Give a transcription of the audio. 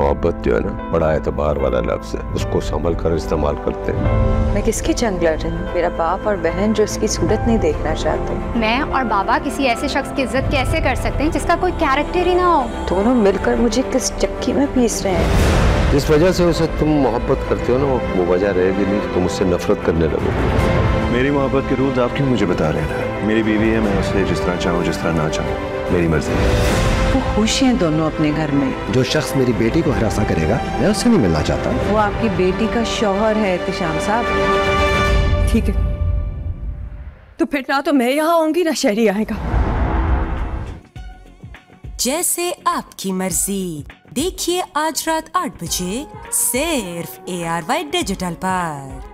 मोहब्बत जो है ना, बड़ा एतबार वाला लफ्ज है, उसको संभल कर इस्तेमाल करते हैं। मैं किसकी जंग लड़ रही हूँ? मेरा बाप और बहन जो इसकी सूरत नहीं देखना चाहते। मैं और बाबा किसी ऐसे शख्स की इज्जत कैसे कर सकते हैं जिसका कोई कैरेक्टर ही ना हो? दोनों मिलकर मुझे किस चक्की में पीस रहे हैं। जिस वजह से उसे तुम मोहब्बत करते हो ना, वो वजह रहेगी नहीं, तुम उससे नफरत करने लगोगे। मेरी मोहब्बत के रूल्स आप क्यों मुझे बता रहे हैं? मेरी बीवी है, मैं उसे जिस तरह चाहूँ जिस तरह ना चाहूँ, मेरी मर्जी है। वो खुश हैं दोनों अपने घर में। जो शख्स मेरी बेटी को हरासा करेगा, मैं उससे नहीं मिलना चाहता। वो आपकी बेटी का शौहर है एहतिशाम साहब। ठीक है, तो फिर ना तो मैं यहाँ आऊंगी ना शहरी आएगा। जैसे आपकी मर्जी। देखिए आज रात 8 बजे सिर्फ ARY डिजिटल पर।